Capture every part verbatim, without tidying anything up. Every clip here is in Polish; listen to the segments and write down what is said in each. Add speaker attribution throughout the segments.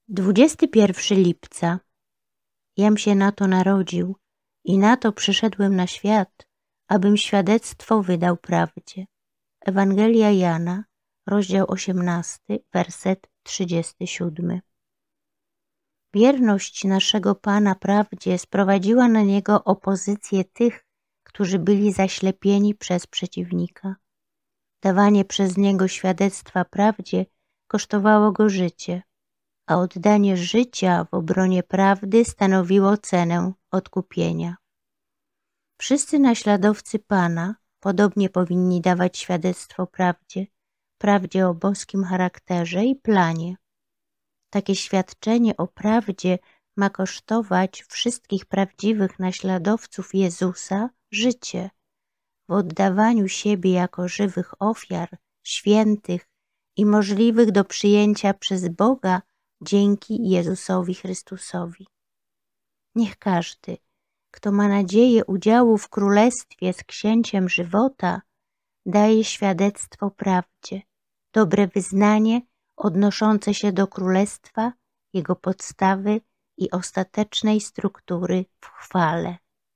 Speaker 1: dwudziestego pierwszego lipca. Jam się na to narodził i na to przyszedłem na świat, abym świadectwo wydał prawdzie. Ewangelia Jana, rozdział osiemnasty, werset trzydziesty siódmy. Wierność naszego Pana prawdzie sprowadziła na Niego opozycję tych, którzy byli zaślepieni przez przeciwnika. Dawanie przez Niego świadectwa prawdzie kosztowało Go życie, a oddanie życia w obronie prawdy stanowiło cenę odkupienia. Wszyscy naśladowcy Pana podobnie powinni dawać świadectwo prawdzie, prawdzie o boskim charakterze i planie. Takie świadczenie o prawdzie ma kosztować wszystkich prawdziwych naśladowców Jezusa życie, w oddawaniu siebie jako żywych ofiar, świętych i możliwych do przyjęcia przez Boga dzięki Jezusowi Chrystusowi. Niech każdy, kto ma nadzieję udziału w królestwie z księciem żywota, daje świadectwo prawdzie, dobre wyznanie odnoszące się do królestwa, jego podstawy i ostatecznej struktury w chwale.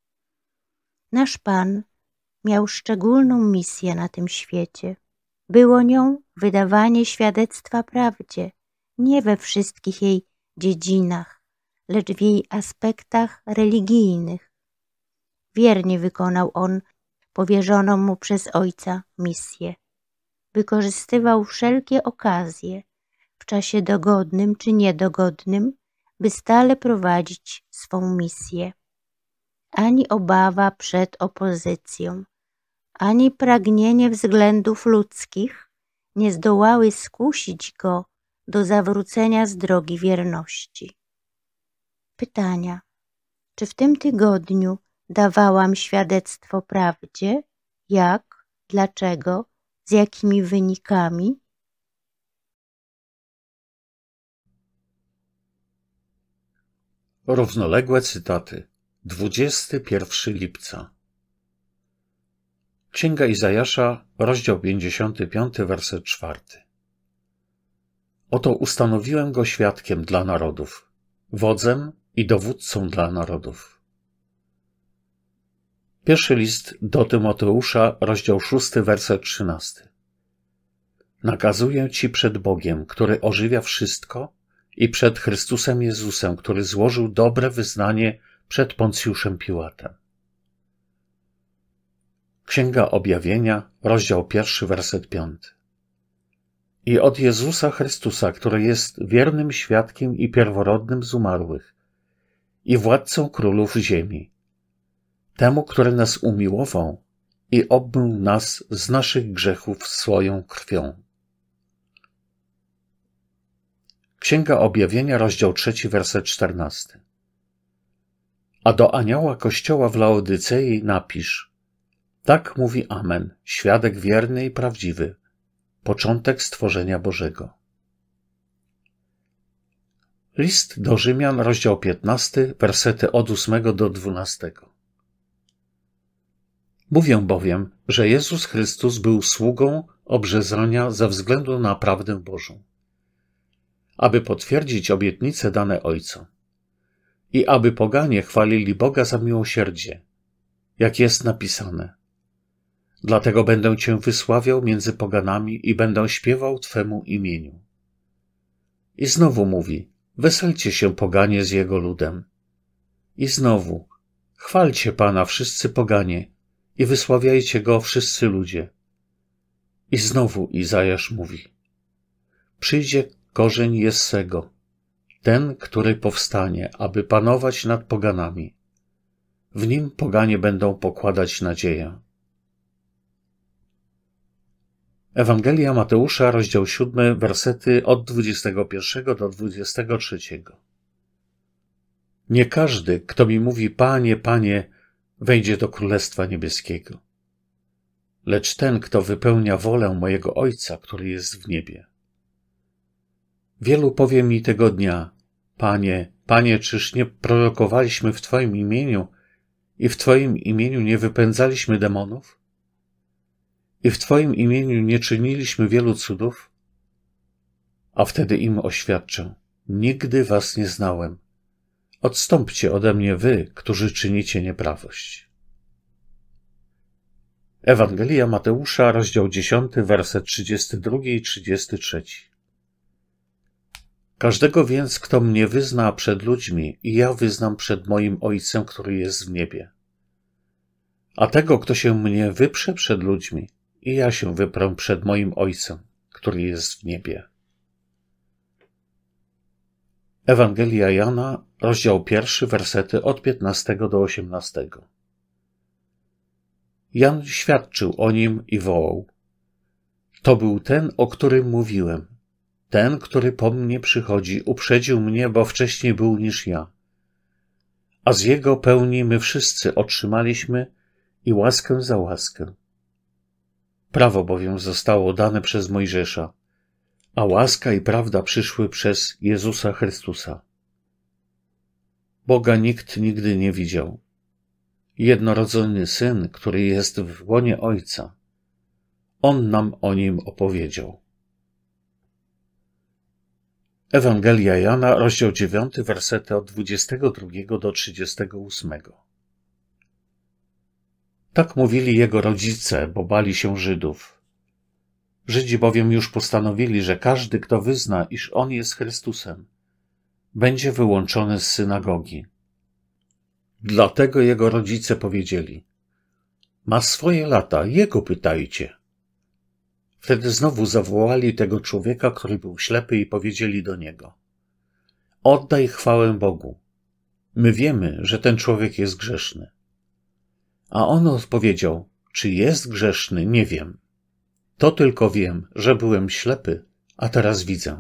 Speaker 1: Nasz Pan miał szczególną misję na tym świecie. Było nią wydawanie świadectwa prawdzie, nie we wszystkich jej dziedzinach, lecz w jej aspektach religijnych. Wiernie wykonał on powierzoną mu przez Ojca misję. Wykorzystywał wszelkie okazje, w czasie dogodnym czy niedogodnym, by stale prowadzić swą misję. Ani obawa przed opozycją, ani pragnienie względów ludzkich nie zdołały skusić go do zawrócenia z drogi wierności. Pytania. Czy w tym tygodniu dawałam świadectwo prawdzie? Jak? Dlaczego? Z jakimi wynikami?
Speaker 2: Równoległe cytaty. dwudziestego pierwszego lipca. Księga Izajasza, rozdział pięćdziesiąty piąty, werset czwarty. Oto ustanowiłem go świadkiem dla narodów, wodzem i dowódcą dla narodów. Pierwszy list do Tymoteusza, rozdział szósty, werset trzynasty. Nakazuję ci przed Bogiem, który ożywia wszystko, i przed Chrystusem Jezusem, który złożył dobre wyznanie przed Poncjuszem Piłatem. Księga Objawienia, rozdział pierwszy, werset piąty. I od Jezusa Chrystusa, który jest wiernym świadkiem i pierworodnym z umarłych, i władcą królów ziemi, temu, który nas umiłował i obmył nas z naszych grzechów swoją krwią. Księga Objawienia, rozdział trzeci, werset czternasty. A do anioła kościoła w Laodycei napisz: tak mówi Amen, świadek wierny i prawdziwy, początek stworzenia Bożego. List do Rzymian, rozdział piętnasty, wersety od ósmego do dwunastego. Mówię bowiem, że Jezus Chrystus był sługą obrzezania ze względu na prawdę Bożą, aby potwierdzić obietnice dane Ojcom i aby poganie chwalili Boga za miłosierdzie, jak jest napisane. Dlatego będę Cię wysławiał między poganami i będę śpiewał Twemu imieniu. I znowu mówi: weselcie się, poganie, z Jego ludem. I znowu: chwalcie Pana, wszyscy poganie, i wysławiajcie Go, wszyscy ludzie. I znowu Izajasz mówi: przyjdzie korzeń Jessego, ten, który powstanie, aby panować nad poganami. W nim poganie będą pokładać nadzieję. Ewangelia Mateusza, rozdział siódmy, wersety od dwudziestego pierwszego do dwudziestego trzeciego. Nie każdy, kto mi mówi: Panie, Panie, wejdzie do Królestwa Niebieskiego, lecz ten, kto wypełnia wolę mojego Ojca, który jest w niebie. Wielu powie mi tego dnia: Panie, Panie, czyż nie prorokowaliśmy w Twoim imieniu i w Twoim imieniu nie wypędzaliśmy demonów? I w Twoim imieniu nie czyniliśmy wielu cudów? A wtedy im oświadczę: nigdy was nie znałem. Odstąpcie ode mnie wy, którzy czynicie nieprawość. Ewangelia Mateusza, rozdział dziesiąty, werset trzydziesty drugi i trzydziesty trzeci. Każdego więc, kto mnie wyzna przed ludźmi, i ja wyznam przed moim Ojcem, który jest w niebie. A tego, kto się mnie wyprze przed ludźmi, i ja się wyprę przed moim Ojcem, który jest w niebie. Ewangelia Jana, rozdział pierwszy, wersety od piętnastego do osiemnastego. Jan świadczył o nim i wołał: To był ten, o którym mówiłem. Ten, który po mnie przychodzi, uprzedził mnie, bo wcześniej był niż ja. A z jego pełni my wszyscy otrzymaliśmy i łaskę za łaskę. Prawo bowiem zostało dane przez Mojżesza, a łaska i prawda przyszły przez Jezusa Chrystusa. Boga nikt nigdy nie widział. Jednorodzony Syn, który jest w łonie Ojca, On nam o Nim opowiedział. Ewangelia Jana, rozdział dziewiąty, wersety od dwudziestego drugiego do trzydziestego ósmego. Tak mówili jego rodzice, bo bali się Żydów. Żydzi bowiem już postanowili, że każdy, kto wyzna, iż On jest Chrystusem, będzie wyłączony z synagogi. Dlatego jego rodzice powiedzieli: Ma swoje lata, jego pytajcie. Wtedy znowu zawołali tego człowieka, który był ślepy, i powiedzieli do niego: Oddaj chwałę Bogu. My wiemy, że ten człowiek jest grzeszny. A on odpowiedział: Czy jest grzeszny, nie wiem. To tylko wiem, że byłem ślepy, a teraz widzę.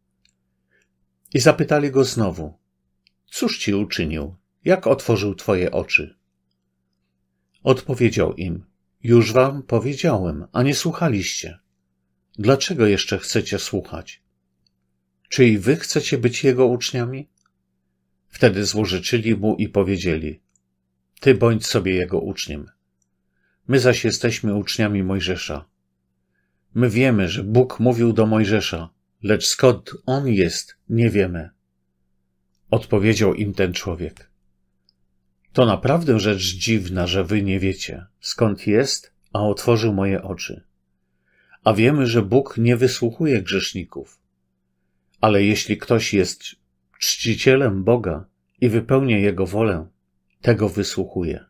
Speaker 2: I zapytali go znowu: Cóż ci uczynił? Jak otworzył twoje oczy? Odpowiedział im: Już wam powiedziałem, a nie słuchaliście. Dlaczego jeszcze chcecie słuchać? Czy i wy chcecie być jego uczniami? Wtedy złorzeczyli mu i powiedzieli: Ty bądź sobie jego uczniem. My zaś jesteśmy uczniami Mojżesza. My wiemy, że Bóg mówił do Mojżesza, lecz skąd on jest, nie wiemy. Odpowiedział im ten człowiek: To naprawdę rzecz dziwna, że wy nie wiecie, skąd jest, a otworzył moje oczy. A wiemy, że Bóg nie wysłuchuje grzeszników. Ale jeśli ktoś jest czcicielem Boga i wypełnia Jego wolę, tego wysłuchuje.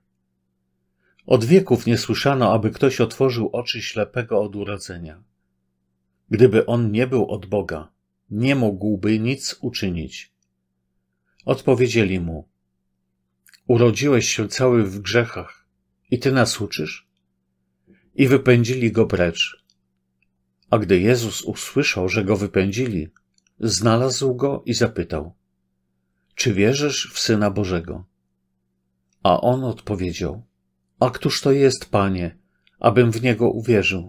Speaker 2: Od wieków nie słyszano, aby ktoś otworzył oczy ślepego od urodzenia. Gdyby on nie był od Boga, nie mógłby nic uczynić. Odpowiedzieli mu: Urodziłeś się cały w grzechach i ty nas uczysz? I wypędzili go precz. A gdy Jezus usłyszał, że go wypędzili, znalazł go i zapytał: Czy wierzysz w Syna Bożego? A on odpowiedział: A któż to jest, Panie, abym w Niego uwierzył?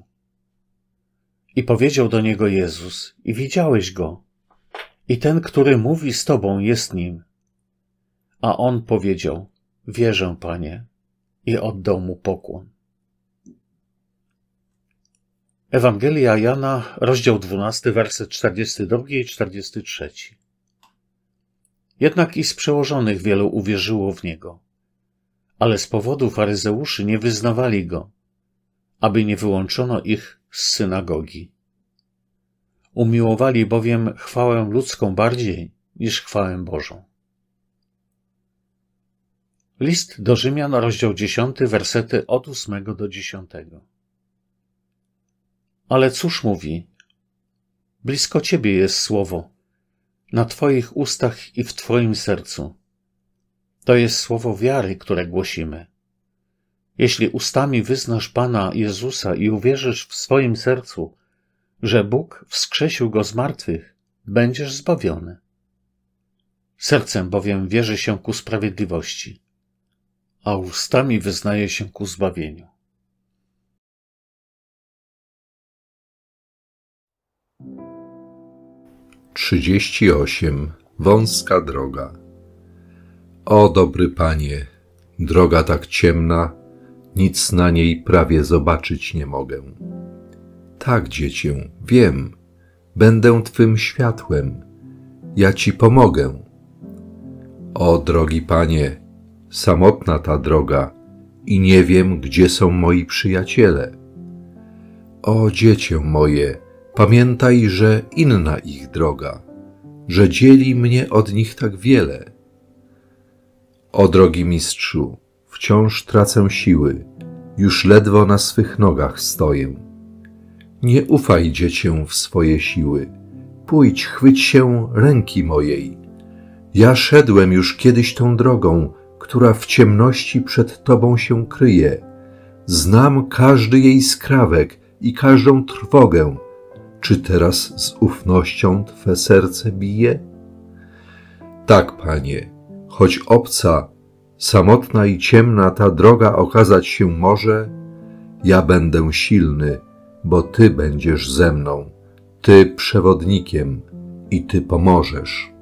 Speaker 2: I powiedział do niego Jezus: I widziałeś go, i ten, który mówi z tobą, jest nim. A on powiedział: Wierzę, Panie, i oddał mu pokłon. Ewangelia Jana, rozdział dwunasty, werset czterdziesty drugi i czterdziesty trzeci. Jednak i z przełożonych wielu uwierzyło w niego, ale z powodu faryzeuszy nie wyznawali go, aby nie wyłączono ich z synagogi. Umiłowali bowiem chwałę ludzką bardziej niż chwałę Bożą. List do Rzymian, rozdział dziesiąty, wersety od ósmego do dziesiątego. Ale cóż mówi? Blisko ciebie jest słowo, na twoich ustach i w twoim sercu. To jest słowo wiary, które głosimy. Jeśli ustami wyznasz Pana Jezusa i uwierzysz w swoim sercu, że Bóg wskrzesił go z martwych, będziesz zbawiony. Sercem bowiem wierzy się ku sprawiedliwości, a ustami wyznaje się ku zbawieniu.
Speaker 3: trzydzieści osiem. Wąska droga. O dobry Panie, droga tak ciemna, nic na niej prawie zobaczyć nie mogę. Tak, Dziecię, wiem, będę Twym światłem ja Ci pomogę. O drogi Panie, samotna ta droga i nie wiem, gdzie są moi przyjaciele. O dziecię moje, pamiętaj, że inna ich droga, że dzieli mnie od nich tak wiele. O drogi Mistrzu, wciąż tracę siły, już ledwo na swych nogach stoję. Nie ufaj, dziecię, w swoje siły, pójdź, chwyć się ręki mojej. Ja szedłem już kiedyś tą drogą, która w ciemności przed Tobą się kryje. Znam każdy jej skrawek i każdą trwogę. Czy teraz z ufnością Twe serce bije? Tak, Panie, choć obca, samotna i ciemna ta droga okazać się może, ja będę silny, bo Ty będziesz ze mną, Ty przewodnikiem i Ty pomożesz.